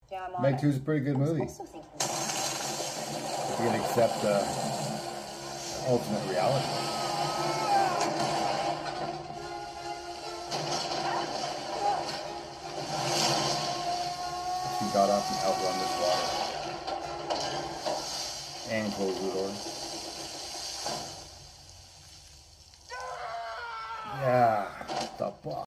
Yeah, I'm on Meg it. 2 is a pretty good movie. Also thinking If you can accept ultimate reality. She got up and outrun this water. And closed the door. Yeah, the fuck.